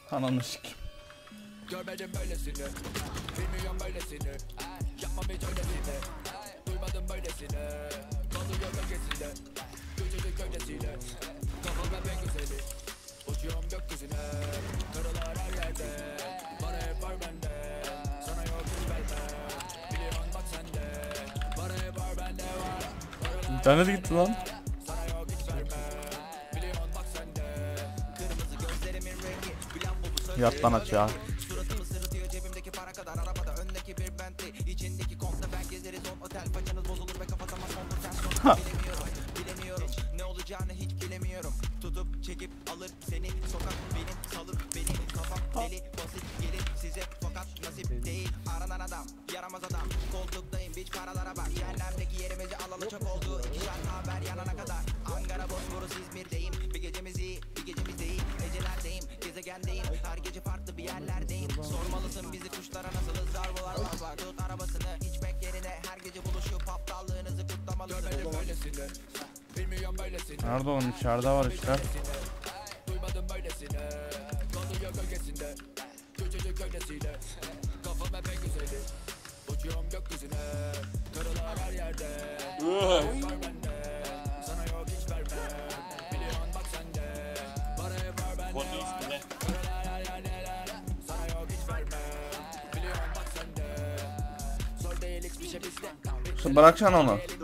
Ananı sikeyim. Görmedim böylesini, bilmiyorum böylesini. Yapmam hiç öylesini, duymadım böylesini. Kalıyor bölgesinde, küçücük öylesiyle. Kafamda ben güzeli, uçuyorum gökyüzüne. Karılar her yerde, para hep var bende. Sana yok hiç verme, biliyorsun bak sende. Para hep var bende var. İnternet gitti lan. Sana yok hiç verme, biliyorsun bak sende. Kırmızı gözlerimin rengi, bilen bu söz. Yat lan aşağı. Suratımı sırıtıyor cebimdeki para kadar arabada öndeki bir Bentley içindeki konta ben gezeriz on otel paçanız bozulur ve kapatamaz son ters bilemiyorum ne olacağını hiç bilemiyorum tutup çekip alır seni sokak benim salıp beni kafam deli basit gelir size fakat nasip değil aranan adam yaramaz adam koltuktayım biç paralara bak cehennemdeki yerimizi alalı çok oldu iki şarkı haber yanana kadar Ankara Bosphorus İzmir'deyim bir gecemiz iyi bir gecemiz değil gecelerdeyim gezegendeyim her gece farklı bir yerlerdeyim sormalısın bizi kuşlara nasılız zarbalar var tut arabasını içmek yerine her gece buluşup aptallığınızı kutlamalısın böylesine bilmiyorum böylesine Nerede oğlum, içeride var işte. duymadım böylesine kalıyor gölgesinde küçücük öylesiyle kafam hep en güzeli uçuyorum gökyüzüne karılar her yerde var bende sana yok hiç verme biliyorsun bak sende para hep var bende var karılar her yerde sana yok hiç verme biliyorsun bak sende zor değil hiçbir şey bizde Bırakacaksın onu.